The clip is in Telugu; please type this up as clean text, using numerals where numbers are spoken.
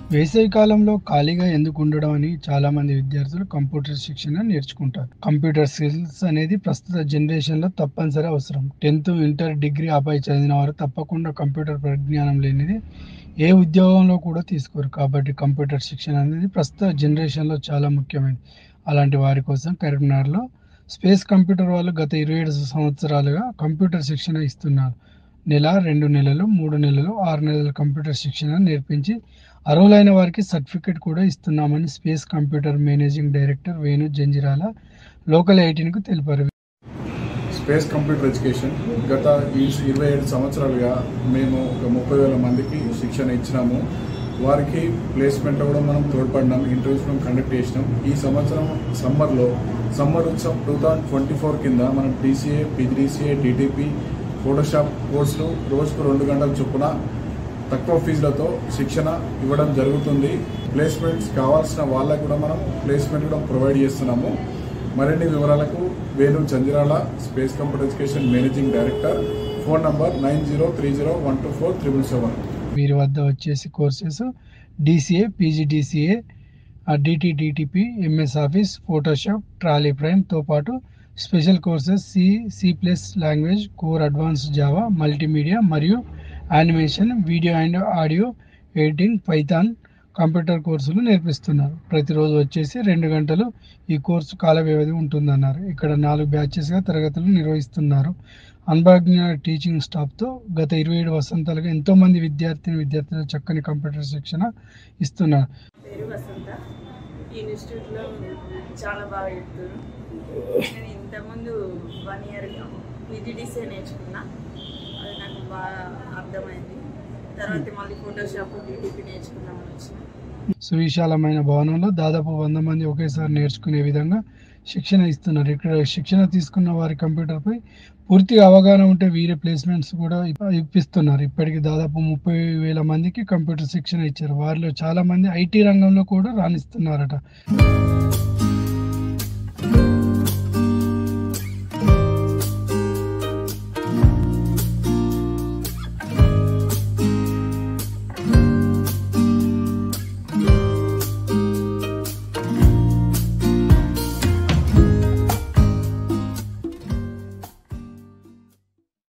వేసవి కాలంలో ఖాళీగా ఎందుకు ఉండడం అని చాలామంది విద్యార్థులు కంప్యూటర్ శిక్షణ నేర్చుకుంటారు. కంప్యూటర్ స్కిల్స్ అనేది ప్రస్తుత జనరేషన్‌లో తప్పనిసరి అవసరం. 10థ్, ఇంటర్, డిగ్రీ ఆపై చదివిన వారు తప్పకుండా కంప్యూటర్ పరిజ్ఞానం లేనిది ఏ ఉద్యోగంలో కూడా తీసుకోరు. కాబట్టి కంప్యూటర్ శిక్షణ అనేది ప్రస్తుత జనరేషన్‌లో చాలా ముఖ్యమైనది. అలాంటి వారి కోసం కరీంనగర్‌లో స్పేస్ కంప్యూటర్ వాళ్ళు గత 27 సంవత్సరాలుగా కంప్యూటర్ శిక్షణ ఇస్తున్నారు. నెల, 2 నెలలు, 3 నెలలు, 6 నెలల కంప్యూటర్ శిక్షణ నేర్పించి అర్హులైన వారికి సర్టిఫికేట్ కూడా ఇస్తున్నామని space computer managing director Venu Janjirala local 18కు తెలిపారు. స్పేస్ కంప్యూటర్ ఎడ్యుకేషన్ గత 27 సంవత్సరాలుగా మేము ఒక 30,000 మందికి శిక్షణ ఇచ్చినాము. వారికి ప్లేస్మెంట్లో కూడా మనం తోడ్పడినాం, ఇంటర్వ్యూస్ మనం కండక్ట్ చేసినాం. ఈ సంవత్సరం సమ్మర్ ఉత్సవ్ 2024 కింద మనం DCA, PGDCA, DTP, ఫోటోషాప్ కోర్సులు రోజుకు 2 గంటల చొప్పున తక్కువ ఫీజులతో శిక్షణ ఇవ్వడం జరుగుతుంది. ప్లేస్మెంట్స్ కావాల్సిన వాళ్ళకు కూడా మనం ప్లేస్మెంట్ కూడా ప్రొవైడ్ చేస్తున్నాము. మరిన్ని వివరాలకు Venu Chandrala, space computer education managing director, phone number 9030124777. వీరి వద్ద వచ్చేసి courses DCA, PGDCA, DTDTP, MS office, Photoshop, Tally ప్రైమ్తో పాటు special courses C++ language, core advanced Java, multimedia మరియు animation, video and audio editing, Python computer కోర్సులు నేర్పిస్తున్నారు. ప్రతిరోజు వచ్చేసి 2 గంటలు ఈ కోర్సు కాల వ్యవధి ఉంటుందన్నారు. ఇక్కడ 4 బ్యాచెస్గా తరగతులు నిర్వహిస్తున్నారు. అనుభవజ్ఞ టీచింగ్ స్టాఫ్తో గత 27 వసంతాలుగా ఎంతోమంది విద్యార్థులు చక్కని కంప్యూటర్ శిక్షణ ఇస్తున్నారు. పేరు వసంత. ఈ ఇన్స్టిట్యూట్లో చాలా బాగా చెప్తారు. నేను ఇంతకుముందు 1 year PGDCA నేర్చుకున్నా. అది నాకు బాగా అర్థమైంది. తర్వాత మళ్ళీ ఫోటోషాప్, DTP నేర్చుకుందామని వచ్చిన. సువిశాలమైన భవనంలో దాదాపు 100 మంది ఒకేసారి నేర్చుకునే విధంగా శిక్షణ ఇస్తున్నారు. ఇక్కడ శిక్షణ తీసుకున్న వారి కంప్యూటర్పై పూర్తిగా అవగాహన ఉంటే వీరే ప్లేస్మెంట్స్ కూడా ఇప్పిస్తున్నారు. ఇప్పటికి దాదాపు 30,000 మందికి కంప్యూటర్ శిక్షణ ఇచ్చారు. వారిలో చాలా మంది IT రంగంలో కూడా రాణిస్తున్నారట.